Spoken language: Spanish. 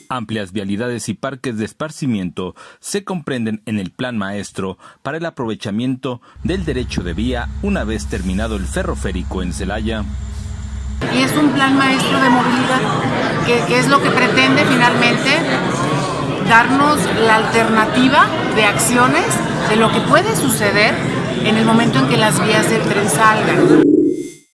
Amplias vialidades y parques de esparcimiento se comprenden en el Plan Maestro para el aprovechamiento del derecho de vía una vez terminado el ferroférico en Celaya. Y es un plan maestro de movilidad, que es lo que pretende finalmente darnos la alternativa de acciones de lo que puede suceder en el momento en que las vías del tren salgan.